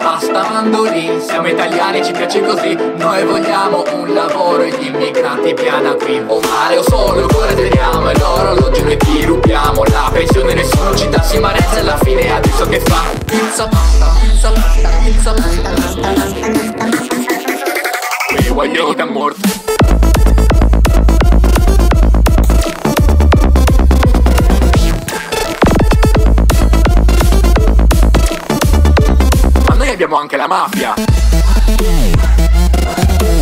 pasta, mandolin. Siamo italiani, ci piace così. Noi vogliamo un lavoro e gli immigrati piana qui. O male o solo, il cuore teniamo e l'orologio noi ti rubiamo. La pensione nessuno ci dà, si marezza e alla fine adesso che fa? Pizza, pasta, pizza, pasta, pizza, pasta. Uagliò, kitammuort. Ma noi abbiamo anche la mafia.